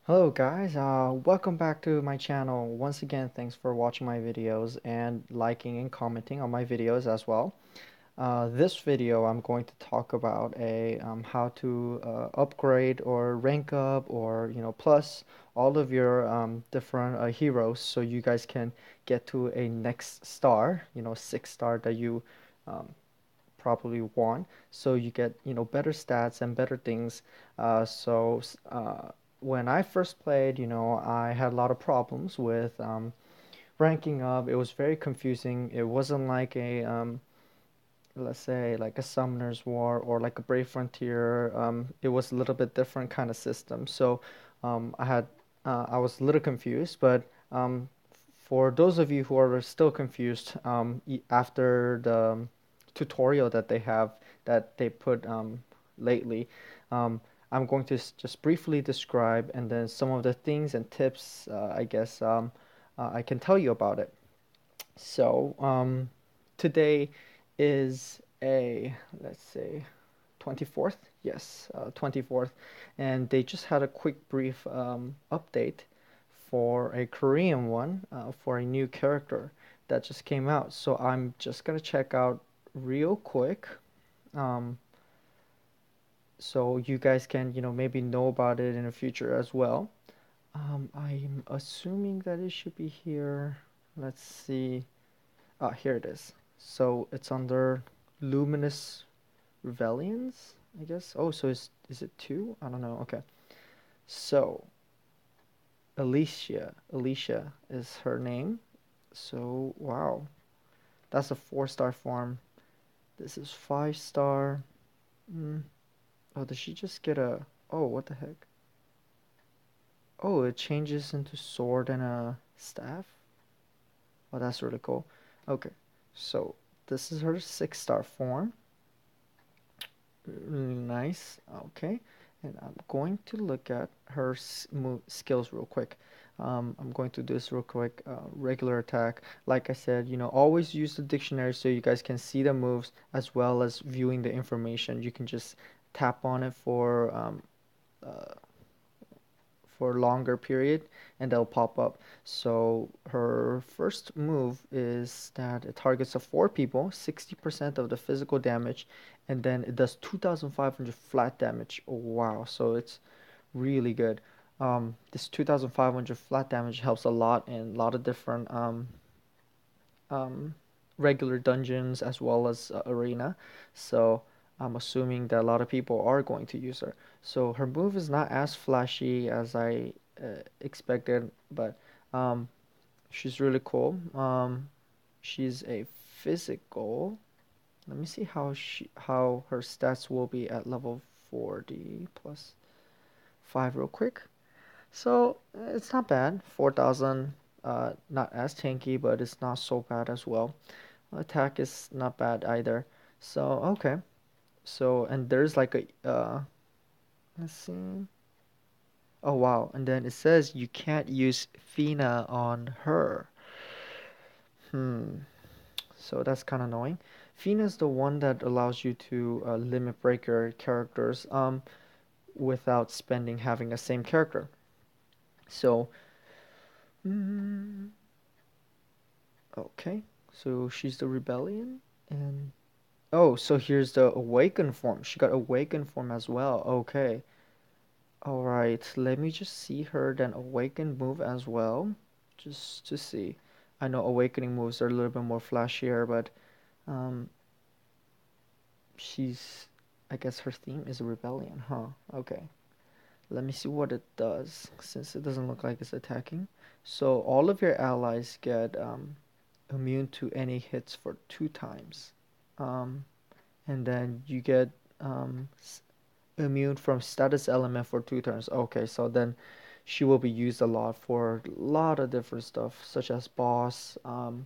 Hello guys, welcome back to my channel. Once again, thanks for watching my videos and liking and commenting on my videos as well. This video I'm going to talk about how to upgrade or rank up or plus all of your different heroes so you guys can get to a next star, 6 star that you um, probably want, so you get better stats and better things. When I first played, I had a lot of problems with ranking up. It was very confusing. It wasn't like a let's say like a Summoner's War or like a Brave Frontier. It was a little bit different kind of system. So I was a little confused, but for those of you who are still confused, after the tutorial that they have that they put lately, I'm going to just briefly describe and then some of the things and tips I guess I can tell you about it. So today is let's say 24th, yes, 24th, and they just had a quick brief update for a Korean one for a new character that just came out. So I'm just gonna check out real quick, um, so you guys can maybe know about it in the future as well. I'm assuming that it should be here. Let's see. Ah, here it is. So it's under Luminous Rebellions, I guess. Oh, so is it two? I don't know. Okay. So Alicia is her name. So wow, that's a 4 star form. This is 5 star. Mm. Oh, did she just get a? Oh, what the heck? Oh, it changes into sword and a staff. Oh, that's really cool. Okay, so this is her 6 star form. Really nice. Okay. And I'm going to look at her skills real quick. I'm going to do this real quick. Regular attack. Like I said, always use the dictionary so you guys can see the moves as well as viewing the information. You can just tap on it uh, for a longer period and they'll pop up. So her first move is that it targets a 4 people, 60% of the physical damage, and then it does 2,500 flat damage. Oh, wow, so it's really good. This 2,500 flat damage helps a lot in a lot of different um, regular dungeons as well as arena. So I'm assuming that a lot of people are going to use her. So her move is not as flashy as I expected, but um, she's really cool. She's a physical. Let me see how her stats will be at level 40 plus 5 real quick. So it's not bad. 4,000, not as tanky, but it's not so bad as well. Attack is not bad either. So okay. So and there's like a let's see. Oh wow, and then it says you can't use Fina on her. Hmm. So that's kind of annoying. Fina is the one that allows you to limit break your characters without spending having a same character. So mm, okay. So she's the rebellion and oh, so here's the awaken form. She got awaken form as well. Okay. All right. Let me just see her then awaken move as well, just to see. I know awakening moves are a little bit more flashier, but um, she's. I guess her theme is rebellion, huh? Okay. Let me see what it does, since it doesn't look like it's attacking. So all of your allies get immune to any hits for 2 times. Um, and then you get um, immune from status element for 2 turns. Okay, so then she will be used a lot for a lot of different stuff, such as boss,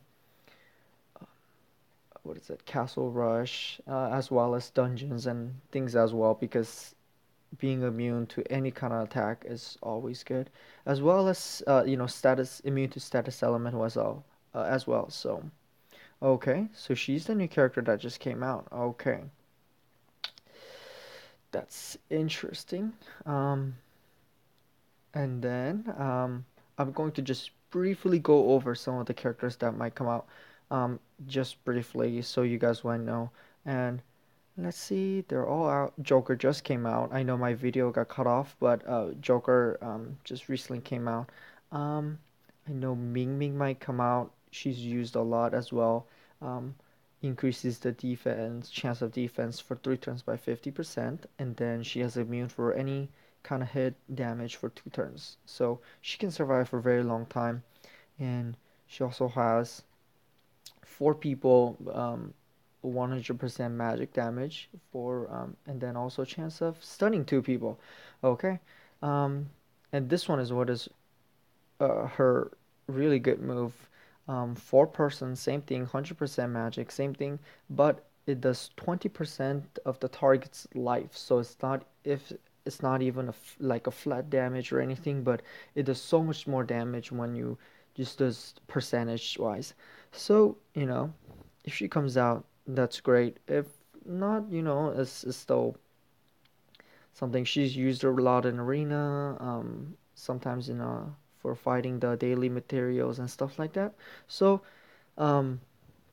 what is it, castle rush, as well as dungeons and things as well, because being immune to any kind of attack is always good, as well as status immune to status element as well. So okay, so she's the new character that just came out. Okay, that's interesting. Um, And then I'm going to just briefly go over some of the characters that might come out, um, just briefly, so you guys want to know. And let's see, they're all out. Joker just came out. I know my video got cut off, but Joker just recently came out. Um, I know Ming Ming might come out. She's used a lot as well. Um, increases the defense chance of defense for 3 turns by 50%, and then she has immune for any kind of hit damage for 2 turns. So she can survive for a very long time, and she also has 4 people 100% magic damage for and then also chance of stunning 2 people. Okay, um, and this one is what is her really good move. 4 person, same thing, 100% magic, same thing, but it does 20% of the target's life. So it's not even like a flat damage or anything, but it does so much more damage when you just does percentage wise. So, if she comes out, that's great. If not, it's still something she's used a lot in arena, sometimes for fighting the daily materials and stuff like that. So, um,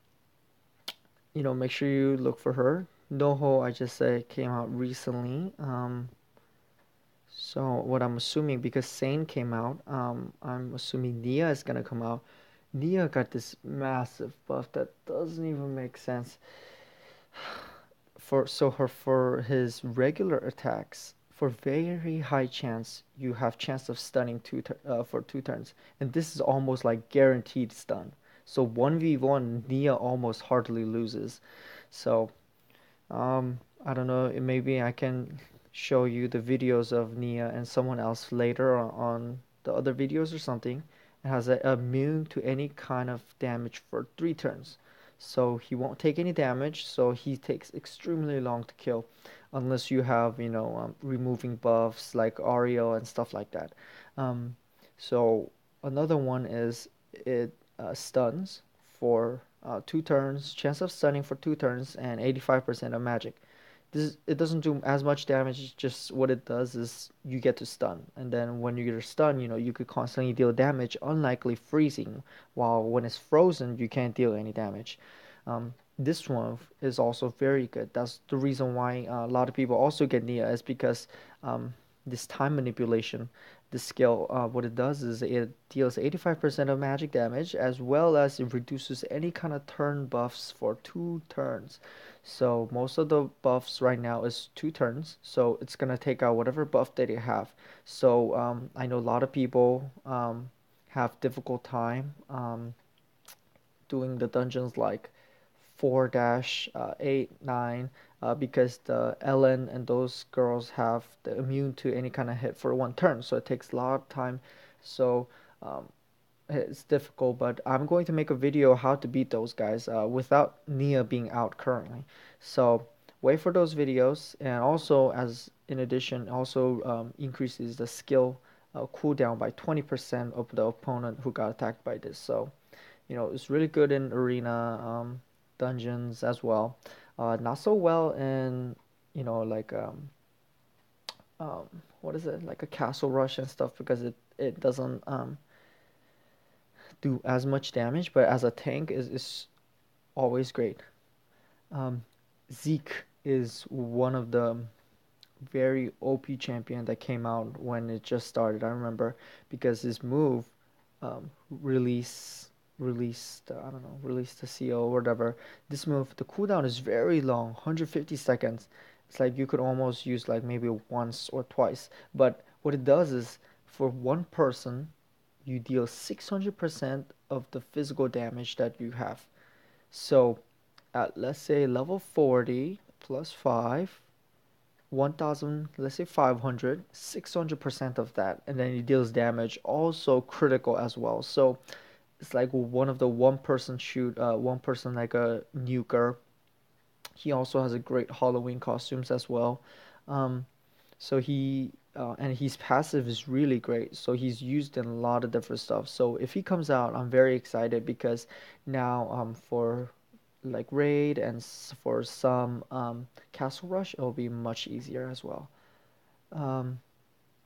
make sure you look for her. Noho, I just said, came out recently. So what I'm assuming, because Sane came out, I'm assuming Nia is gonna come out. Nia got this massive buff that doesn't even make sense. For his regular attacks, for very high chance, you have chance of stunning for 2 turns, and this is almost like guaranteed stun. So 1v1, Nia almost hardly loses. So I don't know, maybe I can show you the videos of Nia and someone else later on the other videos or something. It has a immune to any kind of damage for 3 turns. So he won't take any damage, so he takes extremely long to kill unless you have, removing buffs like Ariel and stuff like that. Um, so another one is it stuns for 2 turns, chance of stunning for 2 turns, and 85% of magic. It doesn't do as much damage. Just what it does is you get to stun, and then when you get a stun, you could constantly deal damage, unlikely freezing. While when it's frozen, you can't deal any damage. This one is also very good. That's the reason why a lot of people also get Nia is because this time manipulation, the skill, what it does is it deals 85% of magic damage as well as it reduces any kind of turn buffs for 2 turns. So most of the buffs right now is 2 turns, so it's gonna take out whatever buff that you have. So I know a lot of people have difficult time doing the dungeons like 4-8, 9, because the Ellen and those girls have the immune to any kind of hit for 1 turn, so it takes a lot of time. So um, it's difficult, but I'm going to make a video how to beat those guys without Nia being out currently. So wait for those videos, and also as in addition, also increases the skill cooldown by 20% of the opponent who got attacked by this. So it's really good in arena dungeons as well. Not so well in like um, what is it, like a castle rush and stuff, because it doesn't do as much damage, but as a tank is always great. Um, Zeke is one of the very OP champion that came out when it just started. I remember because his move, release released I don't know, released the CO or whatever. This move, the cooldown is very long, 150 seconds. It's like you could almost use like maybe once or twice. But what it does is for 1 person, you deal 600% of the physical damage that you have. So at let's say level 40 plus 5, 1000, let's say 500, 600% of that, and then he deals damage, also critical as well. So it's like one of the 1 person shoot, 1 person like a nuker. He also has a great Halloween costumes as well. Um, so and his passive is really great. So he's used in a lot of different stuff. So if he comes out, I'm very excited because now for like raid and for some castle rush, it'll be much easier as well. Um,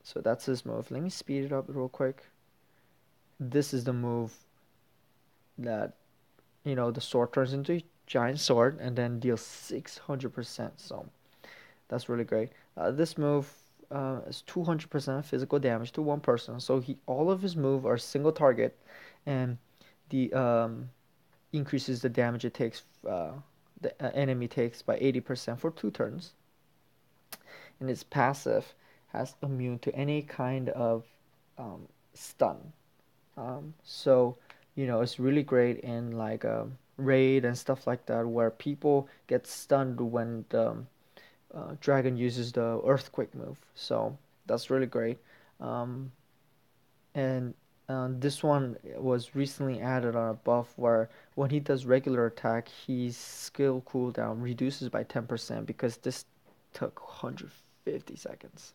So that's his move. Let me speed it up real quick. This is the move that, the sword turns into a giant sword and then deals 600%. So that's really great. This move is 200% physical damage to one person. So all of his move are single target, and the increases the damage it takes the enemy takes by 80% for 2 turns. And its passive has immune to any kind of stun. So it's really great in like raid and stuff like that, where people get stunned when the dragon uses the earthquake move. So that's really great. Um, and this one was recently added on a buff where when he does regular attack, his skill cooldown reduces by 10% because this took 150 seconds.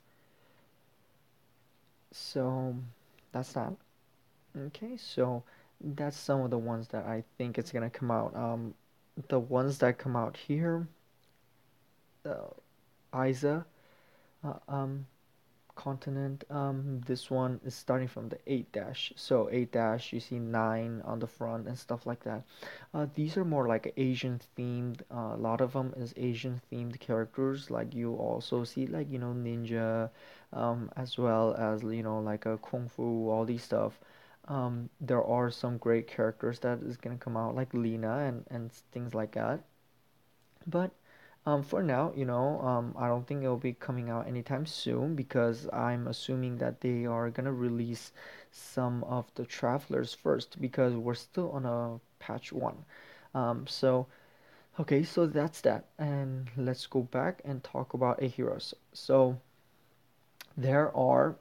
So that's that. Okay, so that's some of the ones that I think it's gonna come out. The ones that come out here, uh, Isa, uh, um, continent. This one is starting from the 8 dash. So 8 dash, you see 9 on the front and stuff like that. These are more like Asian themed. A lot of them is Asian themed characters. Like you also see like, ninja, as well as, like a kung fu, all these stuff. There are some great characters that is gonna come out like Lena and things like that. But for now, I don't think it'll be coming out anytime soon because I'm assuming that they are gonna release some of the travelers first because we're still on a patch one. So okay, so that's that, and let's go back and talk about a heroes. So there are,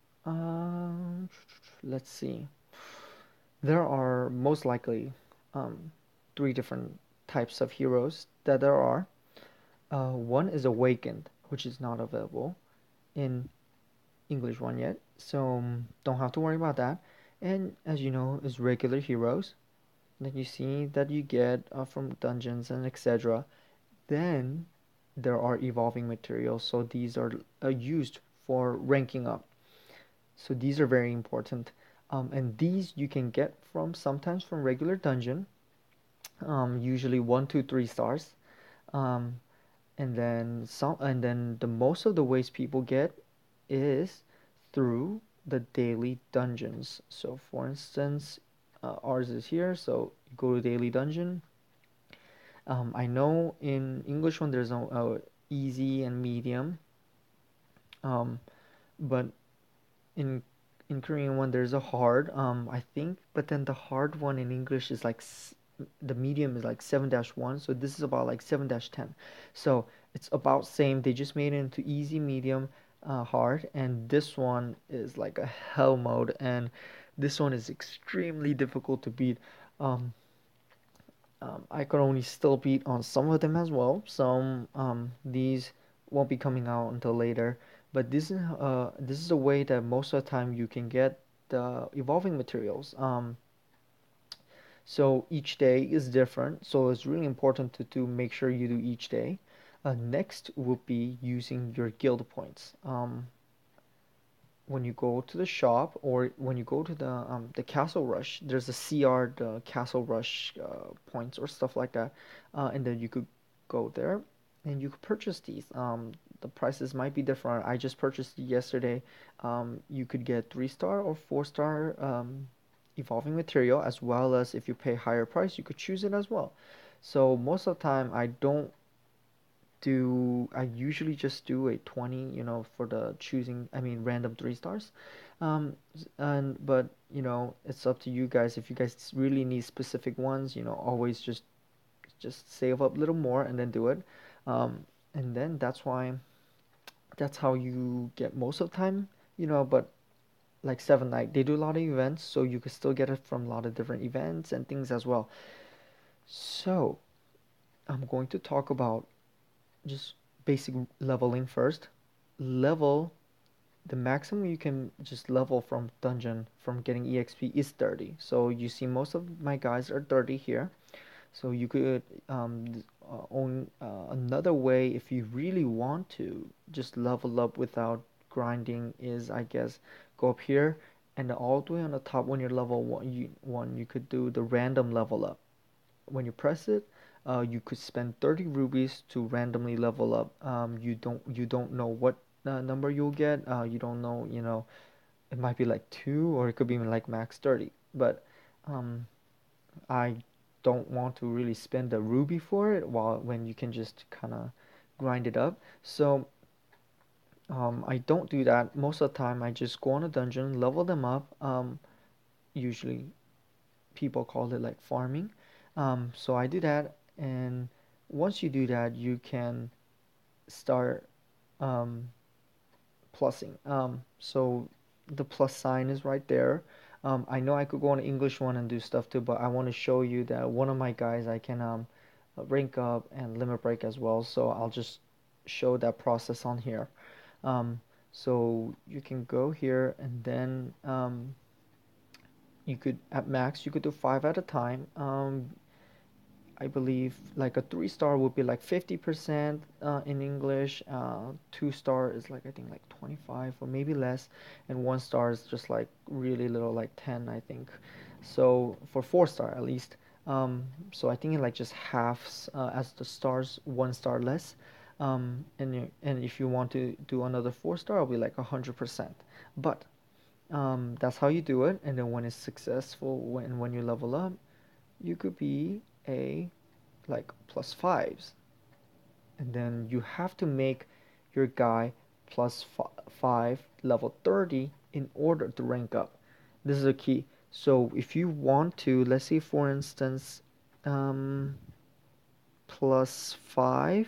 um, let's see, there are most likely um, three different types of heroes that there are. One is Awakened, which is not available in English one yet, so don't have to worry about that. And as you know, is regular heroes that you see that you get from dungeons and etc. Then there are evolving materials, so these are used for ranking up. So these are very important, and these you can get from sometimes from regular dungeon, usually 1, 2, 3 stars. Um, and then the most of the ways people get is through the daily dungeons. So for instance, ours is here, so you go to daily dungeon. I know in English one there's a easy and medium, um, but in Korean one there's a hard, I think, but then the hard one in English is like the medium is like 7-1, so this is about like 7-10. So it's about same. They just made it into easy, medium, hard, and this one is like a hell mode, and this one is extremely difficult to beat. Um, I could only still beat on some of them as well. Some these won't be coming out until later, but this is a way that most of the time you can get the evolving materials. So each day is different, so it's really important to make sure you do each day. Next would be using your guild points. When you go to the shop or when you go to the Castle Rush, there's a CR, the Castle Rush points or stuff like that, and then you could go there and you could purchase these. The prices might be different. I just purchased it yesterday. You could get 3 star or 4 star evolving material, as well as if you pay higher price, you could choose it as well. So most of the time, I usually just do a 20, for the choosing, I mean, random 3 stars. But, it's up to you guys. If you guys really need specific ones, always just save up a little more and then do it. And then that's how you get most of the time, but like Seven Night, they do a lot of events, so you could still get it from a lot of different events and things as well. So, I'm going to talk about just basic leveling first. Level The maximum you can just level from dungeon from getting EXP is 30. So you see most of my guys are 30 here. So you could own another way if you really want to just level up without grinding is, I guess, go up here and then all the way on the top when you're level one, you could do the random level up. When you press it, you could spend 30 rubies to randomly level up. You don't know what number you'll get. You don't know, it might be like 2 or it could be like max 30. But um, I don't want to really spend a ruby for it while when you can just kind of grind it up. So I don't do that. Most of the time I just go on a dungeon, level them up. Usually people call it like farming. So I do that, and once you do that, you can start um, plussing. So the plus sign is right there. I know I could go on the English one and do stuff too, but I want to show you that one of my guys I can rank up and limit break as well. So I'll just show that process on here. Um, so you can go here and then you could at max you could do 5 at a time. I believe like a 3-star would be like 50% in English. 2-star is like I think like 25 or maybe less, and 1-star is just like really little, like 10 I think. So for 4-star at least. So I think it like just halves as the stars, 1-star less. And if you want to do another 4-star, it'll be like 100%. But that's how you do it. And then when it's successful, when you level up, you could be a like plus 5s, and then you have to make your guy plus 5 level 30 in order to rank up. This is a key. So if you want to, let's say for instance, um, plus 5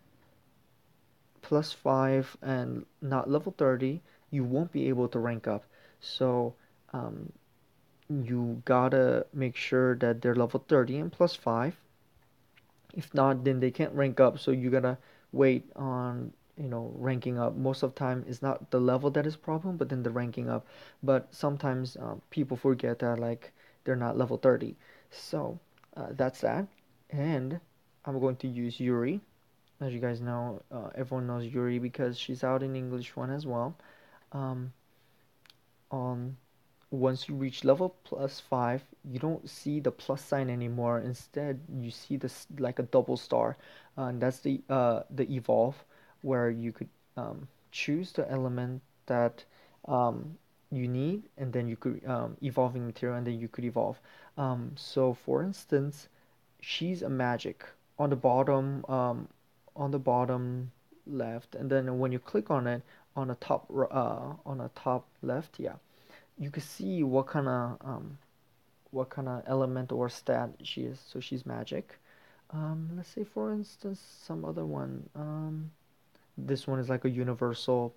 plus 5 and not level 30, you won't be able to rank up. So um, you gotta make sure that they're level 30 and plus 5. If not, then they can't rank up. So you gotta wait on, ranking up. Most of the time, it's not the level that is problem, but then the ranking up. But sometimes people forget that like they're not level 30. So that's that. And I'm going to use Yuri. As you guys know, everyone knows Yuri because she's out in English one as well. Um, on Once you reach level plus 5, you don't see the plus sign anymore. Instead, you see this like a double star, and that's the evolve, where you could choose the element that you need, and then you could evolving material, and then you could evolve. So for instance, she's a magic on the bottom on the bottom left, and then when you click on it on the top left, yeah, you can see what kind of element or stat she is. So she's magic. Let's say for instance some other one. This one is like a universal.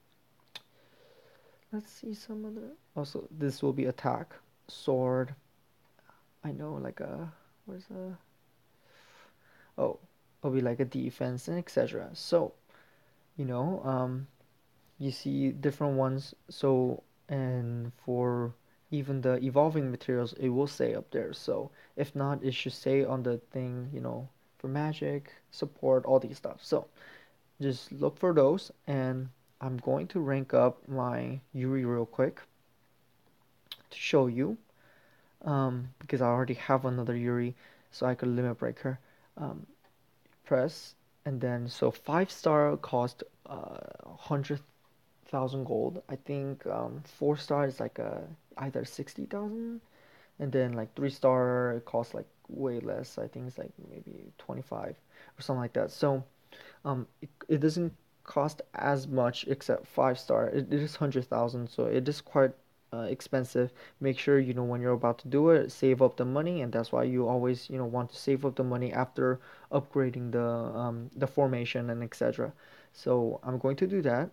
Let's see some other. Also, this will be attack, sword. I know like a where's a oh, it'll be like a defense and etc. So you know you see different ones. So and for even the evolving materials, it will say up there. So if not, it should say on the thing, for magic support, all these stuff. So just look for those, and I'm going to rank up my Yuri real quick to show you, because I already have another Yuri, so I could limit break her. um, Press, and then so 5-star cost 100,000 gold. I think 4-star is like either 60,000, and then like 3-star it costs like way less. I think it's like maybe 25 or something like that. So it doesn't cost as much except 5-star. It is 100,000, so it is quite expensive. Make sure when you're about to do it, save up the money, and that's why you always want to save up the money after upgrading the formation and etc. So I'm going to do that.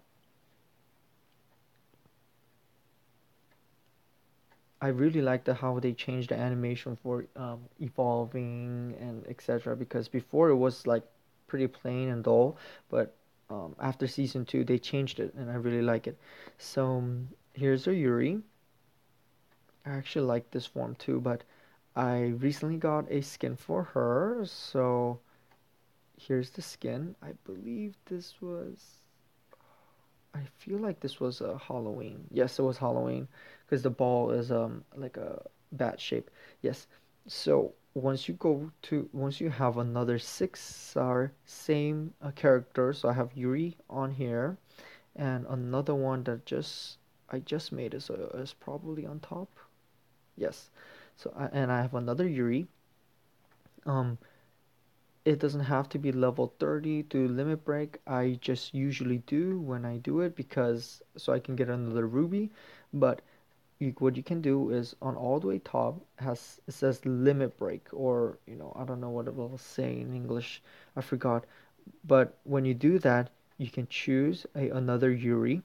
I really like how they changed the animation for evolving and etc. Because before it was like pretty plain and dull, but after season 2 they changed it, and I really like it. So here's our Yuri. I actually like this form too, but I recently got a skin for her, so here's the skin. I believe this was. I feel like this was Halloween. Yes, it was Halloween because the ball is like a bat shape. Yes. So once you have another 6-star same character, so I have Yuri on here and another one that just I just made it, so it's probably on top. Yes. And I have another Yuri. Um, it doesn't have to be level 30 to limit break. I just usually do when I do it because so I can get another ruby. But what you can do is on all the way top has it says limit break, or I don't know what it will say in English. I forgot. But when you do that, you can choose another Yuri.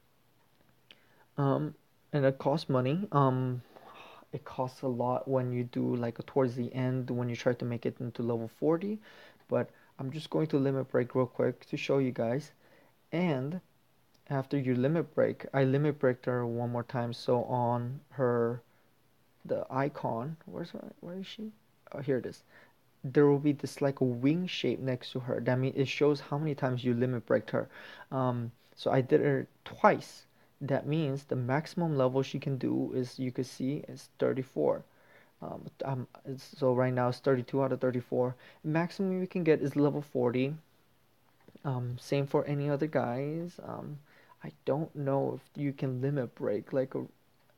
Um, and it costs money. It costs a lot when you do like towards the end when you try to make it into level 40, but I'm just going to limit break real quick to show you guys. And after you limit break, I limit breaked her one more time. So on her the icon, where is she? Oh, here it is. There will be this like a wing shape next to her. That means it shows how many times you limit breaked her. So I did it twice. That means the maximum level she can do is you could see is 34. So right now it's 32 out of 34. Maximum you can get is level 40. Same for any other guys. I don't know if you can limit break like a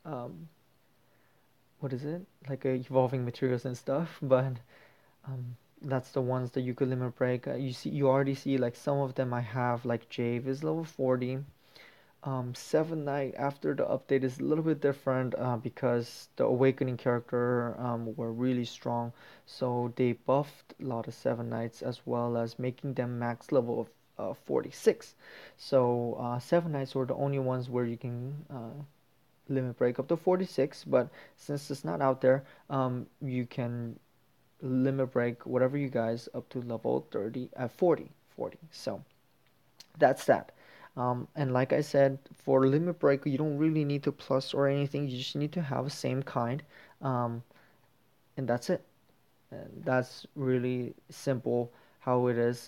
what is it? Like a evolving materials and stuff, but that's the ones that you could limit break. You already see like some of them I have like Jave is level 40. Seven Knight after the update is a little bit different because the Awakening character were really strong, so they buffed a lot of Seven Knights as well as making them max level of 46. So Seven Knights were the only ones where you can limit break up to 46, but since it's not out there, you can limit break whatever you guys up to level 30 at 40. So that's that. And like I said, for limit break, you don't really need to plus or anything. You just need to have the same kind, um, and that's it. And that's really simple how it is.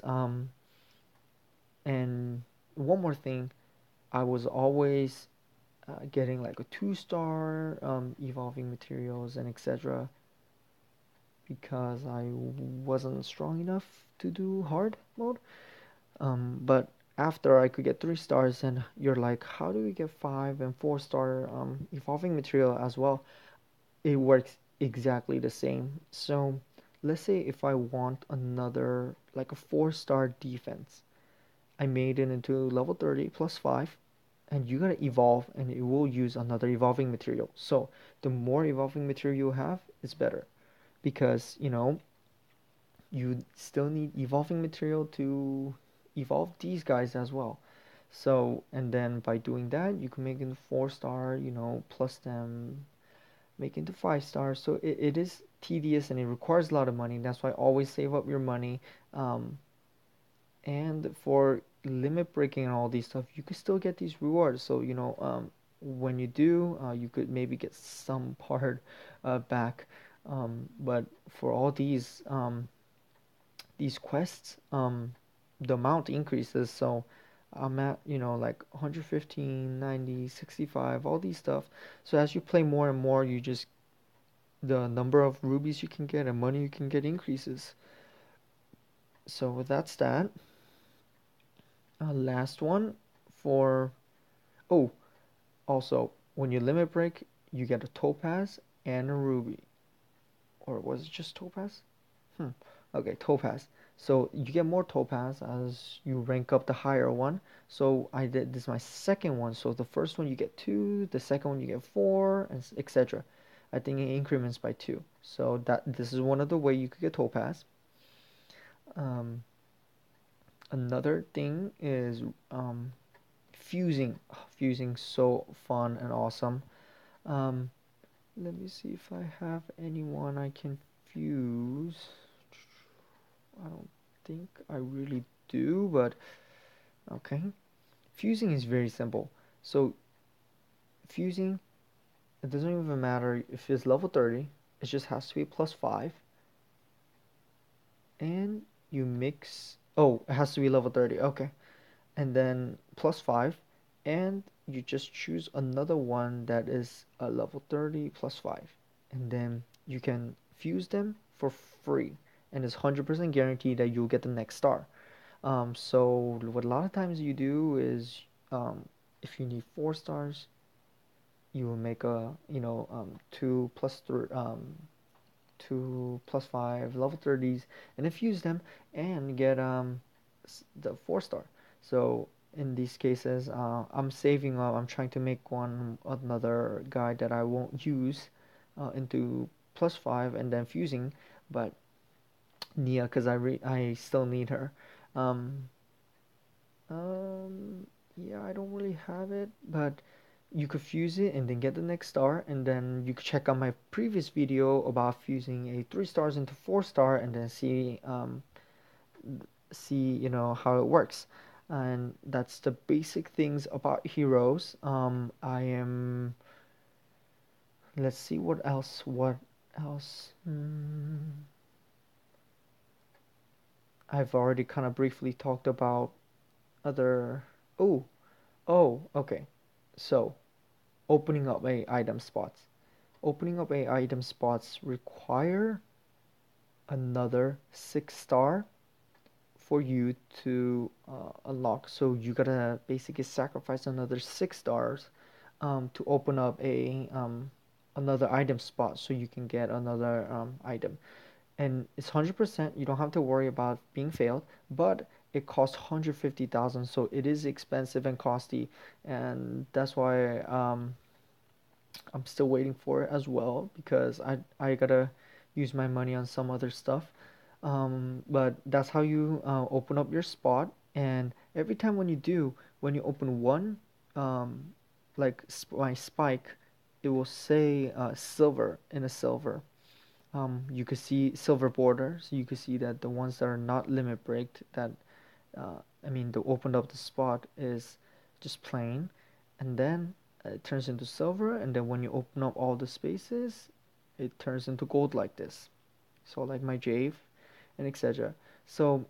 And one more thing, I was always getting like a 2-star evolving materials and etc. because I wasn't strong enough to do hard mode. But after I could get 3 stars, and you're like, how do we get 5 and 4-star evolving material as well? It works exactly the same. So let's say if I want another like a 4-star defense, I made it into level 30 plus 5, and you gotta evolve, and it will use another evolving material. So the more evolving material you have, it's better because you still need evolving material to evolve these guys as well. So, and then by doing that, you can make it 4-star, plus them, make it into 5 stars. So it is tedious and it requires a lot of money. That's why always save up your money. Um, and for limit breaking and all these stuff, you could still get these rewards. So, when you do, you could maybe get some part back. But for all these quests, the amount increases. So I'm at, like 115, 90, 65, all these stuff. So as you play more and more, the number of rubies you can get and money you can get increases. So that's that. Last one for, oh, also, when you limit break, you get a topaz and a ruby. Or was it just topaz? Hmm. Okay, topaz. So you get more topaz as you rank up the higher one. So I did this is my second one. So the first one you get 2, the second one you get 4, and etc. I think it increments by 2. So this is one of the way you could get topaz. Um, Another thing is fusing. Fusing so fun and awesome. Um, Let me see if I have anyone I can fuse. I don't think I really do, but okay. Fusing is very simple. So fusing, it doesn't even matter if it's level 30, it just has to be plus 5. And you mix, oh, it has to be level 30, okay. And then plus 5. and you just choose another one that is a level 30 plus 5, and then you can fuse them for free, and it's 100% guaranteed that you'll get the next star. So what a lot of times you do is, if you need 4 stars, you will make a, 2 plus 5 level 30s, and infuse them and get the 4 star. So in these cases, I'm saving up. I'm trying to make one another guide that I won't use into +5 and then fusing, but Nia, because I still need her. Um, yeah, I don't really have it, but you could fuse it and then get the next star, and then you could check out my previous video about fusing a 3 stars into 4 star, and then see how it works. And that's the basic things about heroes. I am Let's see what else. I've already kind of briefly talked about other. Oh, okay. So opening up a item spots. Opening up a item spots require another 6 star for you to unlock. So you gotta basically sacrifice another 6 stars to open up a another item spot so you can get another item. And it's 100%. You don't have to worry about being failed, but it costs 150,000, so it is expensive and costly, and that's why I'm still waiting for it as well because I gotta use my money on some other stuff. But that's how you open up your spot. And every time when you open one, um, like my spike, it will say silver in a silver. You could see silver borders. You could see that the ones that are not limit breaked, that the opened up the spot is just plain, and then it turns into silver, and then when you open up all the spaces, it turns into gold like this. So like my Jave and etc. So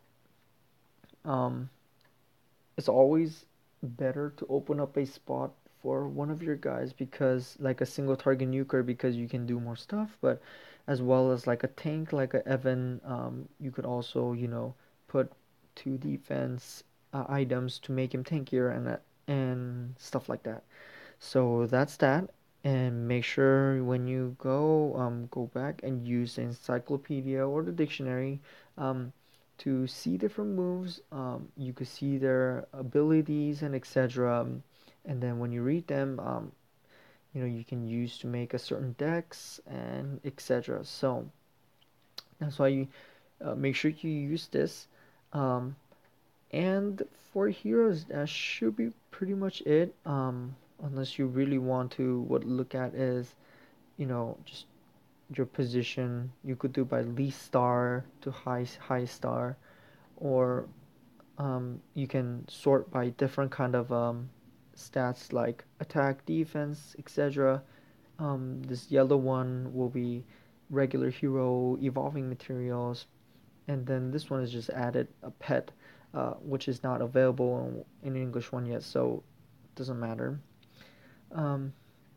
um, it's always better to open up a spot for one of your guys, because like a single target nuker, because you can do more stuff, but as well as like a tank like a Evan, you could also put 2 defense items to make him tankier, and stuff like that. So that's that. And make sure when you go back and use the encyclopedia or the dictionary um, to see different moves. You could see their abilities and etc. And then when you read them, you can use to make a certain decks and etc. So that's why you make sure you use this. Um, and for heroes, that should be pretty much it. Unless you really want to, what look at is, just your position. You could do by least star to high star, or you can sort by different kind of stats like attack, defense, etc. This yellow one will be regular hero, evolving materials, and then this one is just added a pet, which is not available in English one yet, so it doesn't matter. Um,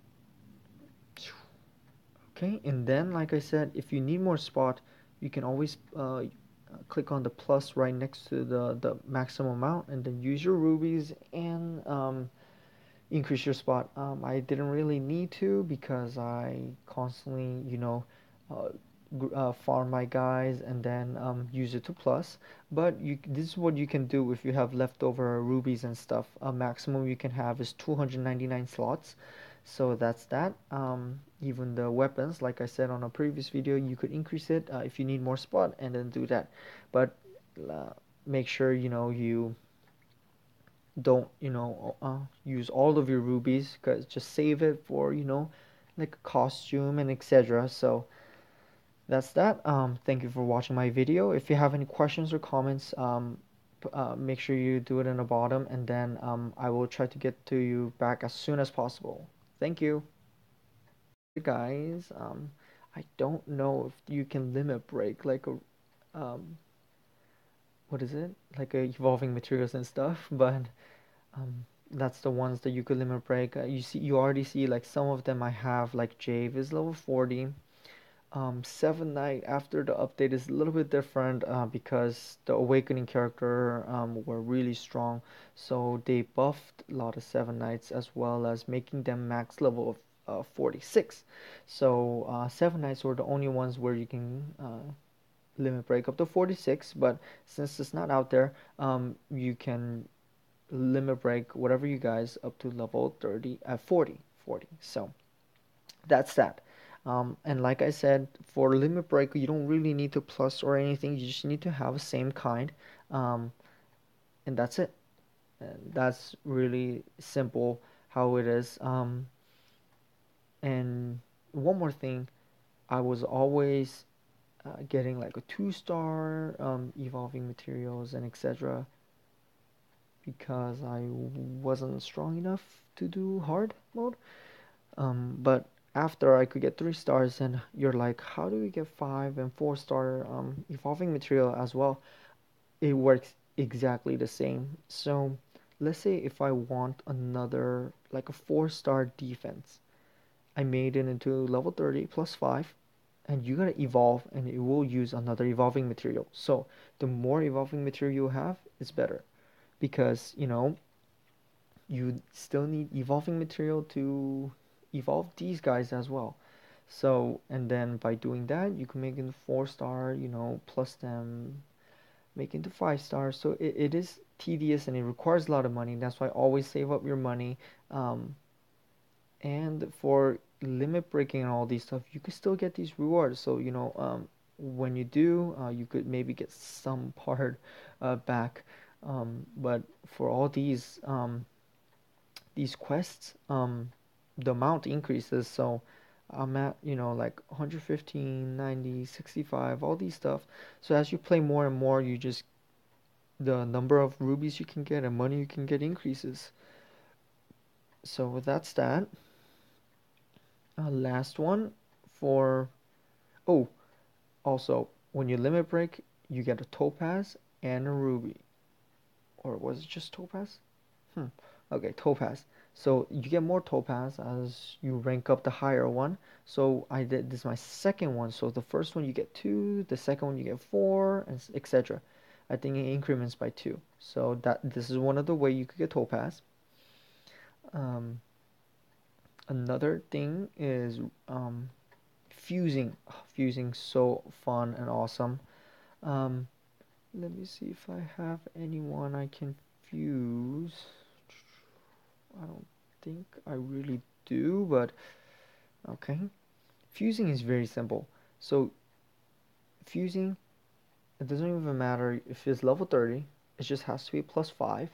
okay, and then like I said, if you need more spot, you can always click on the plus right next to the maximum amount, and then use your rubies and increase your spot. I didn't really need to because I constantly, uh, farm my guys and then use it to plus. But this is what you can do if you have leftover rubies and stuff. A maximum you can have is 299 slots. So that's that. Even the weapons, like I said on a previous video, you could increase it if you need more spot and then do that. But uh, make sure you don't use all of your rubies, because just save it for like a costume and etc. So that's that. Thank you for watching my video. If you have any questions or comments, make sure you do it in the bottom, and then I will try to get to you back as soon as possible. Thank you. Guys, I don't know if you can limit break like a what is it, like a evolving materials and stuff, but That's the ones that you could limit break. You already see like some of them I have, like Jave is level 40. Seven Knight after the update is a little bit different because the Awakening character were really strong, so they buffed a lot of Seven Knights as well as making them max level of 46. So Seven Knights were the only ones where you can limit break up to 46, but since it's not out there, you can limit break whatever you guys up to level 30 at 40. So that's that. And like I said, for limit break, you don't really need to plus or anything. You just need to have the same kind, um, and that's it. And that's really simple how it is. And one more thing, I was always getting like a 2-star evolving materials and etc. because I wasn't strong enough to do hard mode. But after I could get 3 stars, and you're like, how do we get 5 and 4 star evolving material as well? It works exactly the same. So let's say if I want another like a 4-star defense, I made it into level 30 plus 5, and you gotta evolve, and it will use another evolving material. So the more evolving material you have, it's better because you still need evolving material to evolve these guys as well. So, and then by doing that, you can make it 4 star, plus them, make it into 5 stars. So it is tedious and it requires a lot of money. That's why always save up your money. Um, and for limit breaking and all these stuff, you could still get these rewards. So, when you do, you could maybe get some part back. But for all these quests, the amount increases. So I'm at, like 115, 90, 65, all these stuff. So as you play more and more, the number of rubies you can get and money you can get increases. So that's that. Last one for, oh, also, when you limit break, you get a topaz and a ruby. Or was it just topaz? Hmm. Okay, topaz. So you get more topaz as you rank up the higher one. So I did this is my second one. So the first one you get 2, the second one you get 4, and etc. I think it increments by 2. So this is one of the way you could get topaz. Um, Another thing is fusing. Oh, fusing so fun and awesome. Um, Let me see if I have anyone I can fuse. I don't think I really do, but okay. Fusing is very simple. So fusing, it doesn't even matter if it's level 30, it just has to be plus 5.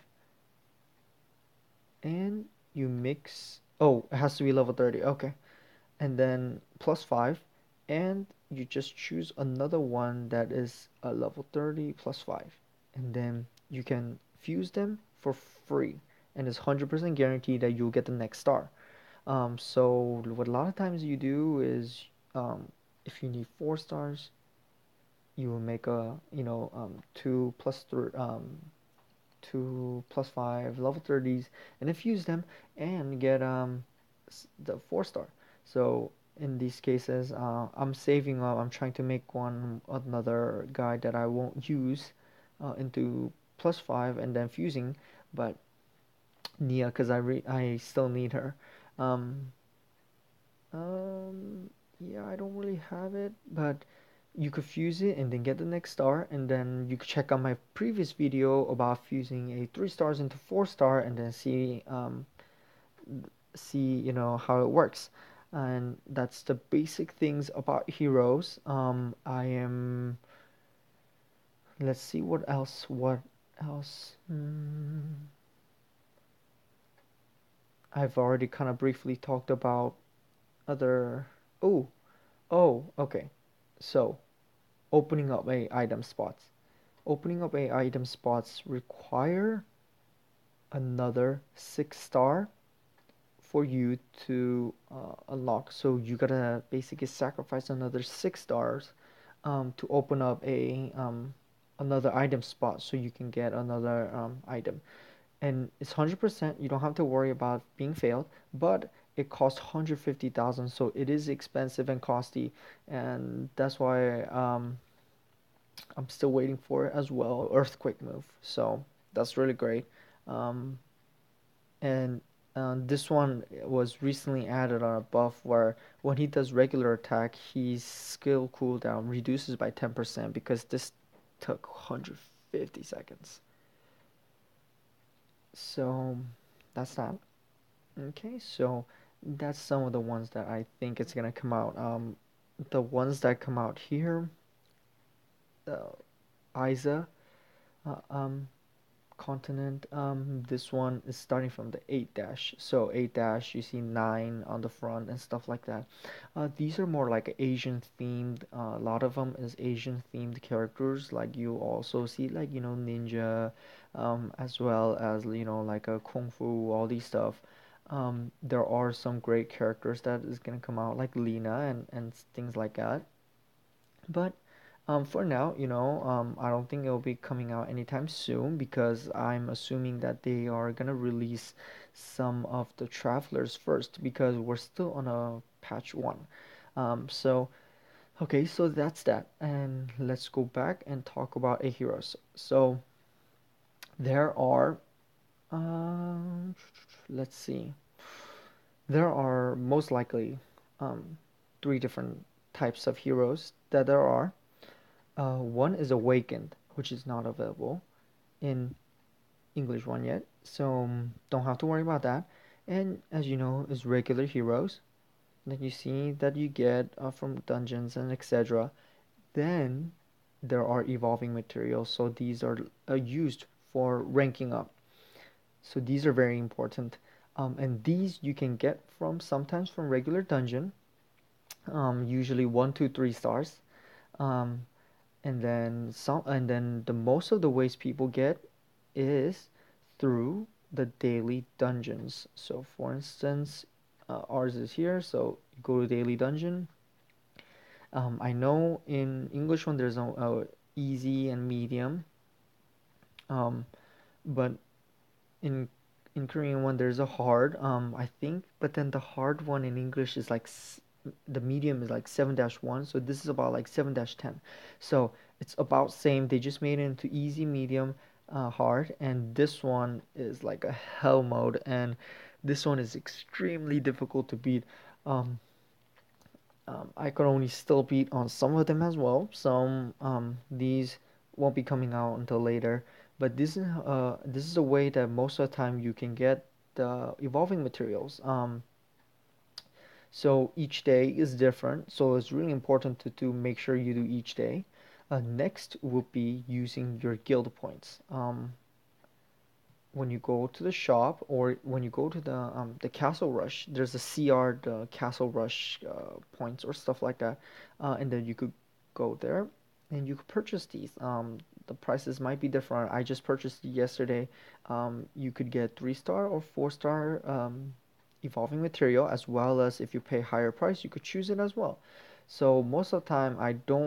And you mix, oh, it has to be level 30, okay. And then plus 5, and you just choose another one that is a level 30 plus 5. And then you can fuse them for free. And it's 100% guaranteed that you'll get the next star. So what a lot of times you do is, if you need 4 stars, you will make a 2 plus 5 level 30s, and then fuse them and get the 4 star. So in these cases, I'm saving up. I'm trying to make another guy that I won't use into plus 5 and then fusing, but Nia, because I still need her. Um, yeah, I don't really have it, but you could fuse it and then get the next star, and then you could check out my previous video about fusing a 3 stars into 4 star, and then see how it works. And that's the basic things about heroes. I am. Let's see what else. What else? I've already kind of briefly talked about other. Oh, okay. So opening up a item spots. Opening up a item spots require another 6 star for you to unlock. So you gotta basically sacrifice another 6 stars to open up a another item spot so you can get another item. and it's 100%. You don't have to worry about being failed, but it costs 150,000, so it is expensive and costly, and that's why I'm still waiting for it as well. Earthquake move, so that's really great. Um, and this one was recently added on a buff where when he does regular attack, his skill cooldown reduces by 10% because this took 150 seconds. So that's that. Okay, so that's some of the ones that I think it's gonna come out. The ones that come out here, Isa, uh, um, continent. This one is starting from the 8 dash. So 8 dash, you see 9 on the front and stuff like that. These are more like Asian themed. A lot of them is Asian themed characters. Like you also see like, ninja, as well as, like a kung fu, all these stuff. There are some great characters that is gonna come out like Lena and things like that. But for now, I don't think it'll be coming out anytime soon because I'm assuming that they are gonna release some of the travelers first because we're still on a patch one. So okay, so that's that, and let's go back and talk about a heroes. So there are, um, let's see, there are most likely um, three different types of heroes that there are. One is Awakened, which is not available in English one yet, so don't have to worry about that. And as you know, is regular heroes that you see that you get from dungeons and etc. Then there are evolving materials, so these are used for ranking up. So these are very important, and these you can get from sometimes from regular dungeon, usually 1, 2, 3 stars. Um, and then the most of the ways people get is through the daily dungeons. So for instance, ours is here, so you go to daily dungeon. I know in English one there's a easy and medium, um, but in in Korean one there's a hard, I think, but then the hard one in English is like the medium is like 7-1, so this is about like 7-10. So it's about same. They just made it into easy, medium, hard, and this one is like a hell mode, and this one is extremely difficult to beat. Um, I could only still beat on some of them as well. Some these won't be coming out until later, but this is a way that most of the time you can get the evolving materials. So each day is different, so it's really important to make sure you do each day. Next would be using your guild points. When you go to the shop or when you go to the Castle Rush, there's a CR, the Castle Rush points or stuff like that, and then you could go there and you could purchase these. The prices might be different. I just purchased it yesterday. You could get 3 star or 4 star evolving material, as well as if you pay higher price, you could choose it as well. So most of the time,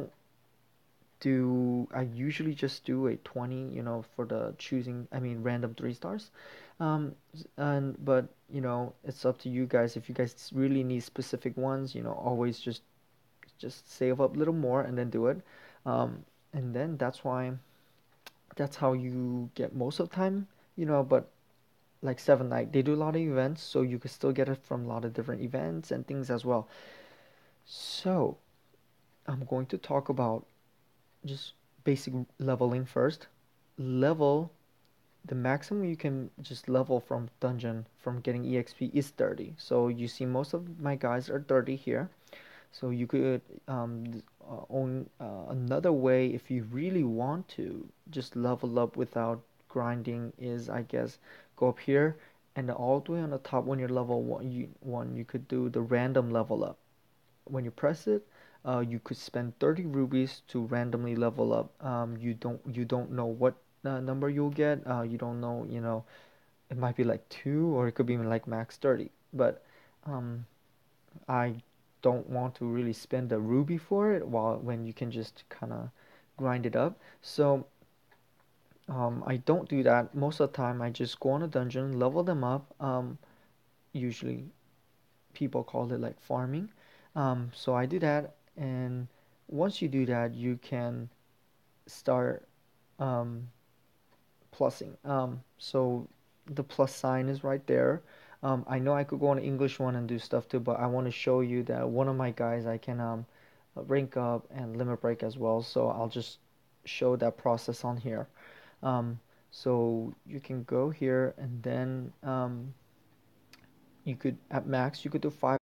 I usually just do a 20, for the choosing, I mean, random 3 stars. But, it's up to you guys. If you guys really need specific ones, always just save up a little more and then do it. And then that's how you get most of the time, but like Seven Night, they do a lot of events, so you can still get it from a lot of different events and things as well. So, I'm going to talk about just basic leveling first. Level, the maximum you can just level from dungeon from getting EXP is 30. So you see most of my guys are 30 here. So you could own another way if you really want to just level up without grinding is, I guess, go up here and all the way on the top when you're level one, you could do the random level up. When you press it, you could spend 30 rubies to randomly level up. You don't know what number you'll get. You don't know, it might be like 2 or it could be like max 30. But um, I don't want to really spend a ruby for it while when you can just kind of grind it up. So I don't do that. Most of the time, I just go on a dungeon, level them up. Usually people call it like farming. So I do that, and once you do that, you can start um, plussing. So the plus sign is right there. I know I could go on the English one and do stuff too, but I want to show you that one of my guys I can rank up and limit break as well. So I'll just show that process on here. Um, so you can go here and then you could at max you could do five.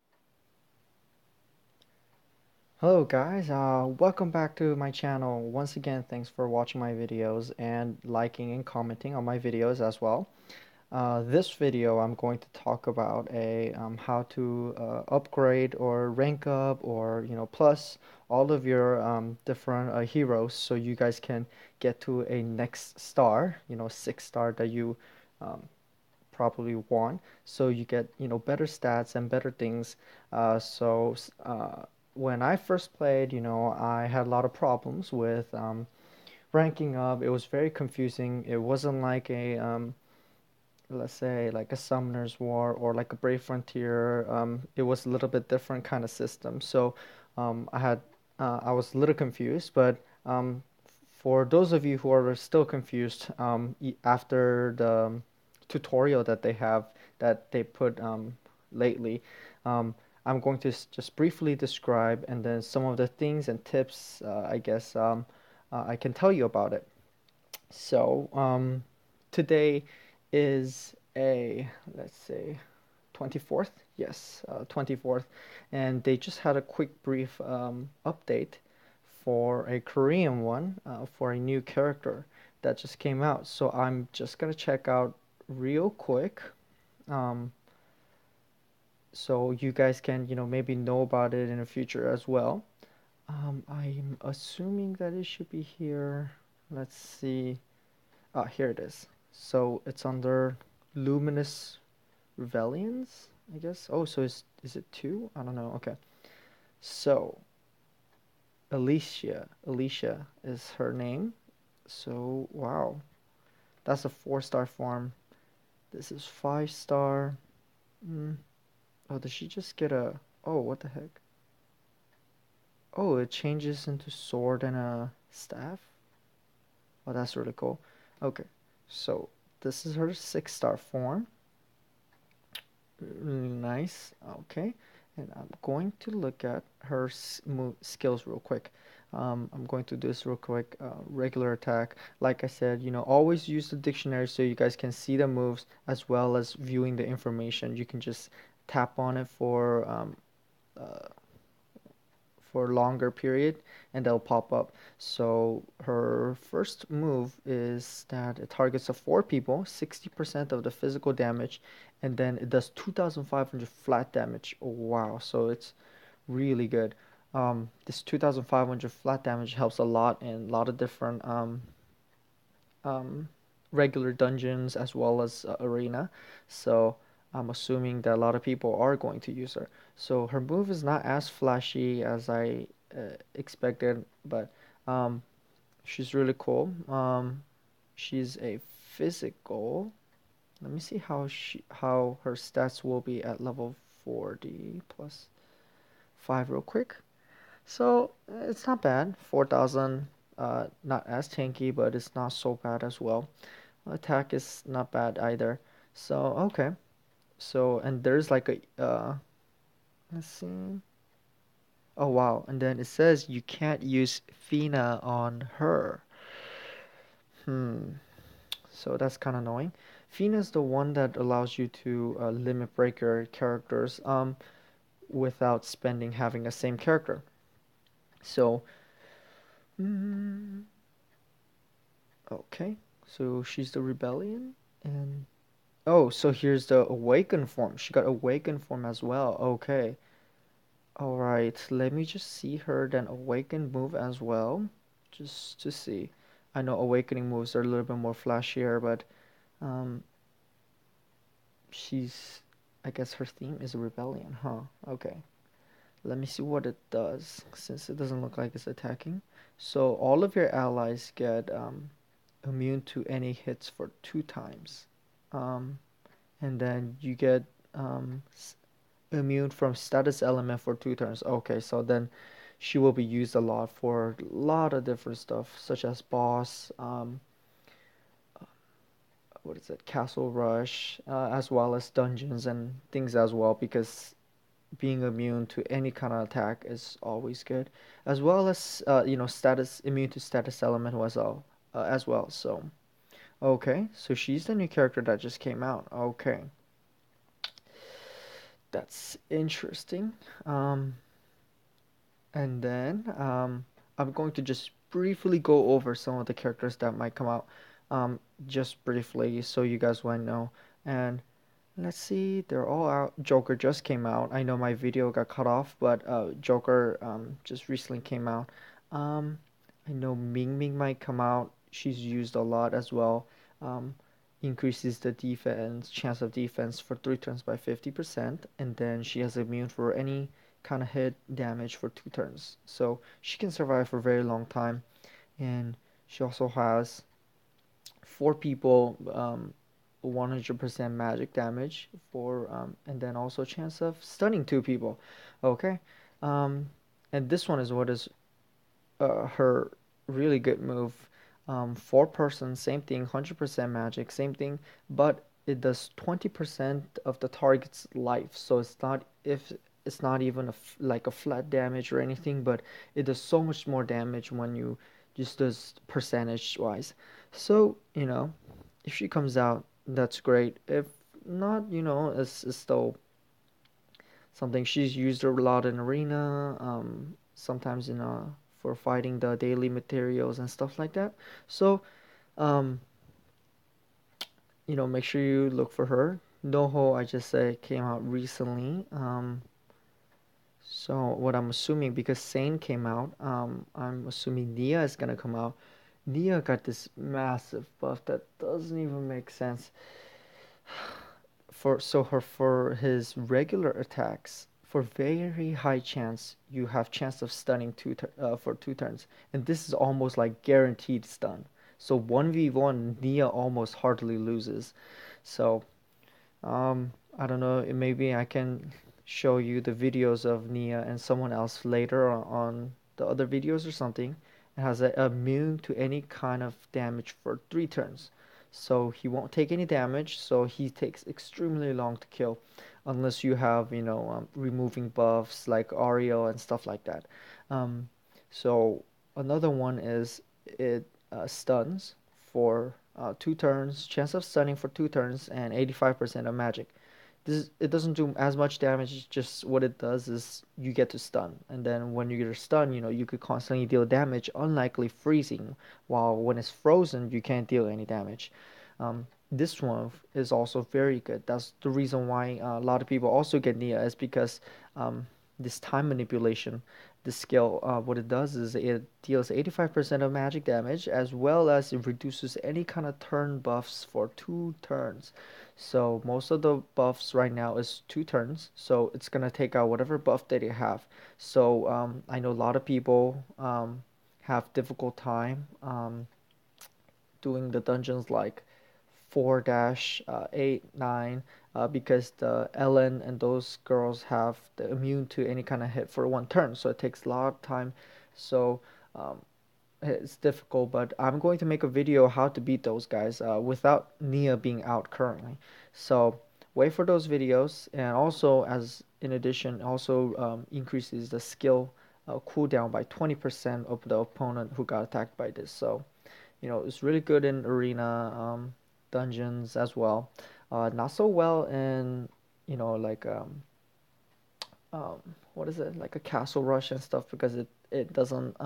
Hello guys, welcome back to my channel. Once again, thanks for watching my videos and liking and commenting on my videos as well. This video I'm going to talk about a how to upgrade or rank up or plus all of your different heroes so you guys can get to a next star, 6 star that you um, probably want, so you get better stats and better things. When I first played, I had a lot of problems with ranking up. It was very confusing. It wasn't like a let's say like a Summoner's War or like a Brave Frontier. It was a little bit different kind of system. So I was a little confused, but for those of you who are still confused, after the tutorial that they have that they put lately, um, I'm going to just briefly describe and then some of the things and tips I guess I can tell you about it. So, today is let's say, 24th? Yes, 24th. And they just had a quick brief update for a Korean one for a new character that just came out. So I'm just gonna check out real quick. Um, so you guys can, maybe know about it in the future as well. I'm assuming that it should be here. Let's see. Ah, here it is. So it's under Luminous Rebellions, I guess. Oh, so is it two? I don't know. Okay. So Alicia is her name. So wow, that's a 4 star form. This is 5 star. Mm. Oh, did she just get a? Oh, what the heck? Oh, it changes into sword and a staff. Oh, that's really cool. Okay, so this is her 6 star form. Really nice. Okay. And I'm going to look at her skills real quick. I'm going to do this real quick. Regular attack. Like I said, always use the dictionary so you guys can see the moves as well as viewing the information. You can just tap on it uh, for a longer period and they'll pop up. So her first move is that it targets 4 people, 60% of the physical damage, and then it does 2,500 flat damage. Oh, wow, so it's really good. This 2,500 flat damage helps a lot in a lot of different um, regular dungeons as well as arena. So I'm assuming that a lot of people are going to use her. So her move is not as flashy as I expected, but um, she's really cool. She's a physical. Let me see how her stats will be at level 40 plus 5 real quick. So it's not bad. 4,000. Not as tanky, but it's not so bad as well. Attack is not bad either. So okay. So and there's like a let's see. Oh wow. And then it says you can't use Fina on her. Hmm. So that's kind of annoying. Fina is the one that allows you to limit break your characters without spending having the same character. So mm, okay. So she's the rebellion and oh, so here's the awakened form. She got awakened form as well. Okay. All right. Let me just see her then awakened move as well, just to see. I know awakening moves are a little bit more flashier, but um, she's. I guess her theme is a rebellion, huh? Okay. Let me see what it does, since it doesn't look like it's attacking. So all of your allies get immune to any hits for 2 times. Um, and then you get immune from status element for 2 turns. Okay, so then she will be used a lot for a lot of different stuff, such as boss, what is it, Castle Rush, as well as dungeons and things as well, because being immune to any kind of attack is always good, as well as status immune to status element as well. So okay, so she's the new character that just came out. Okay, that's interesting. Um, and then I'm going to just briefly go over some of the characters that might come out, just briefly, so you guys want to know. And let's see, they're all out. Joker just came out. I know my video got cut off, but Joker just recently came out. Um, I know Ming Ming might come out. She's used a lot as well. Um, increases the defense chance of defense for 3 turns by 50%, and then she has immune for any kind of hit damage for 2 turns. So she can survive for a very long time, and she also has 4 people 100% magic damage for and then also chance of stunning 2 people. Okay, um, and this one is what is her really good move. 4 person, same thing, 100% magic, same thing, but it does 20% of the target's life. So it's not even like a flat damage or anything, but it does so much more damage when you just does percentage wise. So, if she comes out, that's great. If not, it's still something she's used a lot in arena, sometimes for fighting the daily materials and stuff like that. So, um, make sure you look for her. Noho, I just said, came out recently. So what I'm assuming, because Sane came out, I'm assuming Nia is gonna come out. Nia got this massive buff that doesn't even make sense. For his regular attacks, for very high chance, you have chance of stunning for 2 turns, and this is almost like guaranteed stun. So 1v1, Nia almost hardly loses. So I don't know, maybe I can show you the videos of Nia and someone else later on the other videos or something. It has a immune to any kind of damage for 3 turns. So he won't take any damage, so he takes extremely long to kill unless you have, removing buffs like Ariel and stuff like that. Um, so another one is it stuns for 2 turns, chance of stunning for 2 turns, and 85% of magic. It doesn't do as much damage. Just what it does is you get to stun, and then when you get a stun, you could constantly deal damage, unlikely freezing. While when it's frozen, you can't deal any damage. This one is also very good. That's the reason why a lot of people also get Nia, is because this time manipulation, this skill, what it does is it deals 85% of magic damage, as well as it reduces any kind of turn buffs for 2 turns. So most of the buffs right now is 2 turns, so it's gonna take out whatever buff that you have. So I know a lot of people have difficult time doing the dungeons like 4-8, 9, because the Ellen and those girls have the immune to any kind of hit for 1 turn, so it takes a lot of time. So um, it's difficult, but I'm going to make a video how to beat those guys without Nia being out currently. So wait for those videos, and also as in addition, also increases the skill cooldown by 20% of the opponent who got attacked by this. So it's really good in arena dungeons as well. Not so well in like um, what is it, like a castle rush and stuff, because it doesn't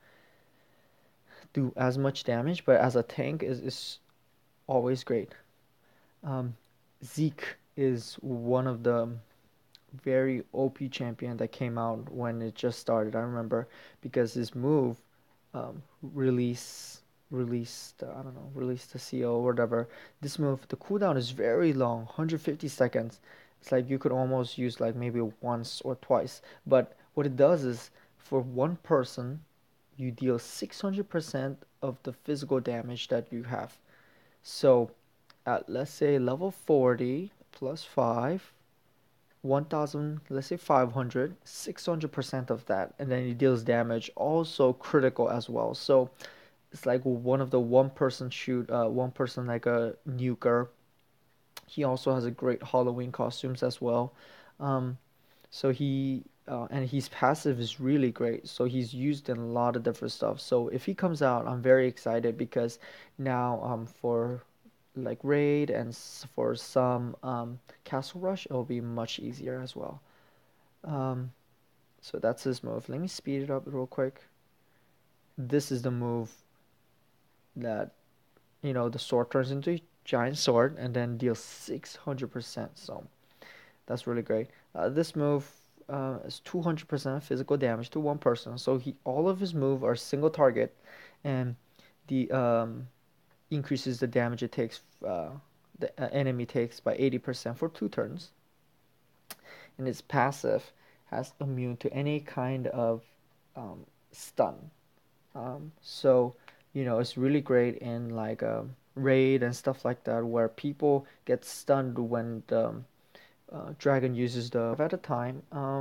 do as much damage, but as a tank is always great. Um, Zeke is one of the very OP champion that came out when it just started. I remember, because his move, release released I don't know, released the CO or whatever. This move, the cooldown is very long, 150 seconds. It's like you could almost use like maybe once or twice. But what it does is, for 1 person, you deal 600% of the physical damage that you have. So at, let's say, level 40 plus 5, 1000, let's say 500, 600% of that, and then he deals damage, also critical as well. So it's like one of the one person like a nuker. He also has a great Halloween costumes as well. Um, so and his passive is really great. So he's used in a lot of different stuff. So if he comes out, I'm very excited because now for like raid and for some castle rush, it'll be much easier as well. Um, so that's his move. Let me speed it up real quick. This is the move that, the sword turns into a giant sword and then deals 600%. So that's really great. This move is 200% physical damage to one person. So all of his moves are single target, and the increases the damage the enemy takes by 80% for 2 turns. And its passive has immune to any kind of stun. So it's really great in like raid and stuff like that, where people get stunned when the dragon uses the at a time.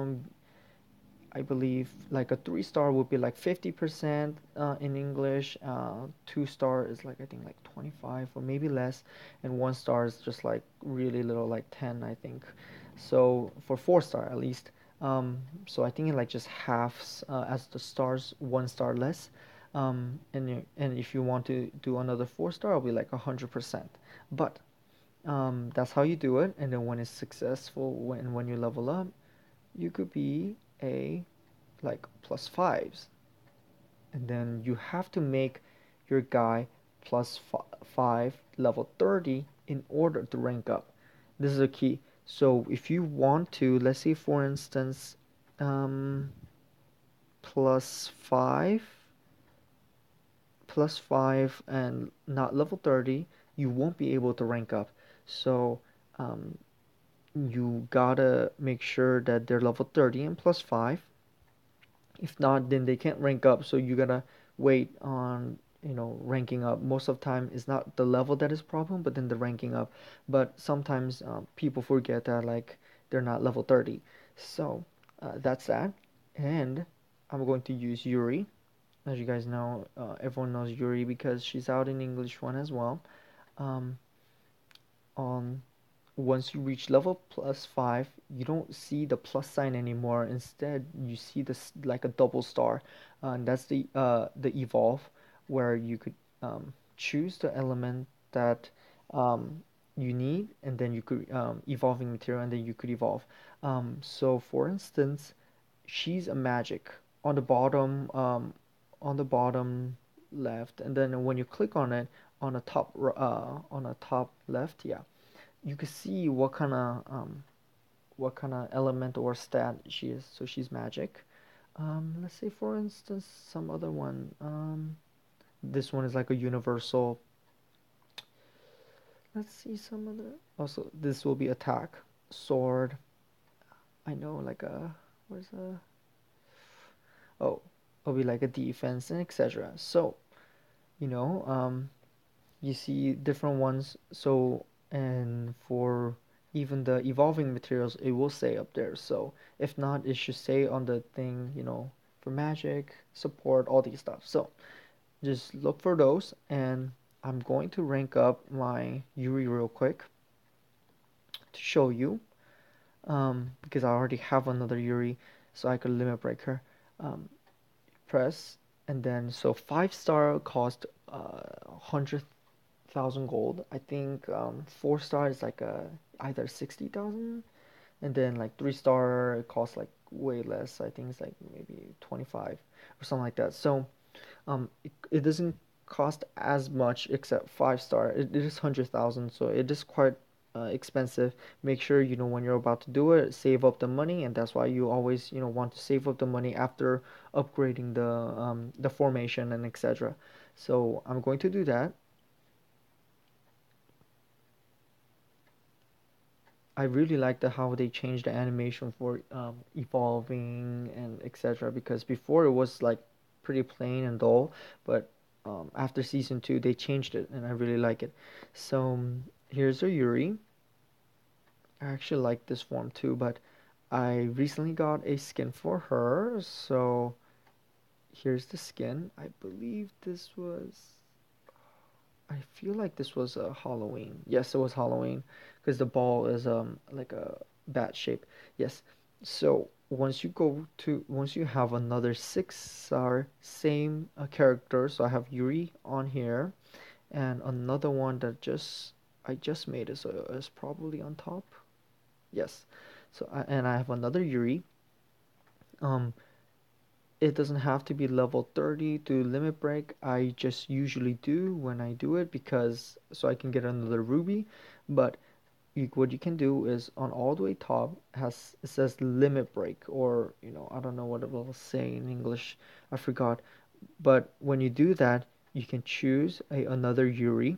I believe like a 3-star would be like 50% in English. 2-star is like I think like 25 or maybe less, and 1-star is just like really little, like 10, I think. So for 4-star at least. So I think it like just halves as the stars, 1-star less. And if you want to do another 4-star, it'll be like 100%. But that's how you do it. And then when it's successful, when you level up, you could be a like plus fives, and then you have to make your guy plus 5 level 30 in order to rank up. This is a key. So if you want to, let's say for instance, um, plus 5 plus 5 and not level 30, you won't be able to rank up. So um, you gotta make sure that they're level 30 and plus 5. If not, then they can't rank up. So you gotta wait on ranking up. Most of the time, it's not the level that is problem, but then the ranking up. But sometimes people forget that like they're not level 30. So that's that. And I'm going to use Yuri. As you guys know, everyone knows Yuri because she's out in English one as well. Um, on Once you reach level plus 5, you don't see the plus sign anymore. Instead, you see this like a double star, and that's the evolve, where you could choose the element that you need, and then you could evolving material, and then you could evolve. So for instance, she's a magic on on the bottom left, and then when you click on it on the top left, yeah, you can see what kind of element or stat she is. So she's magic. Let's say for instance some other one. This one is like a universal. Let's see some other. Also, this will be attack, sword. I know like a where's a oh, it'll be like a defense and etc. So you know you see different ones. So and for even the evolving materials, it will say up there. So if not, it should say on the thing, for magic, support, all these stuff. So just look for those, and I'm going to rank up my Yuri real quick to show you, because I already have another Yuri, so I could limit break her. Um, Press, and then so 5-star cost 100,000 gold. I think 4-star is like either 60,000, and then like 3-star it costs like way less. I think it's like maybe 25 or something like that. So it doesn't cost as much except 5-star. It is 100,000, so it is quite expensive. Make sure when you're about to do it, save up the money, and that's why you always want to save up the money after upgrading the formation and etc. So I'm going to do that. I really like how they changed the animation for evolving and etc. Because before it was like pretty plain and dull, but after season 2 they changed it and I really like it. So here's her Yuri. I actually like this form too, but I recently got a skin for her, so here's the skin. I believe this was, I feel like this was a Halloween. Yes, it was Halloween because the ball is like a bat shape. Yes. So once you have another six are same character. So I have Yuri on here and another one that just I just made is probably on top. Yes. And I have another Yuri. Um, it doesn't have to be level 30 to limit break. I just usually do when I do it because so I can get another ruby. But what you can do is on all the way top has it says limit break or I don't know what it will say in English. I forgot. But when you do that, you can choose another Yuri.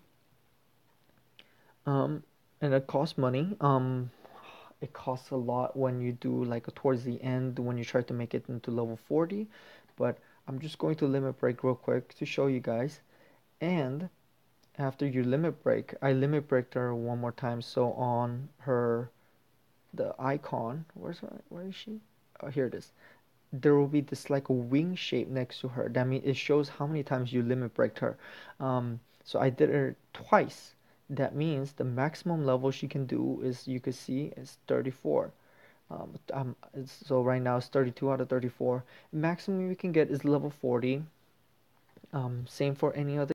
Um, and it costs money. It costs a lot when you do like towards the end when you try to make it into level 40, but I'm just going to limit break real quick to show you guys. And after you limit break, I limit breaked her one more time. So on her the icon, where is she? Oh, here it is. There will be this like a wing shape next to her. That means it shows how many times you limit breaked her. So I did it twice. That means the maximum level she can do is you could see is 34. So right now it's 32 out of 34. Maximum you can get is level 40. Same for any other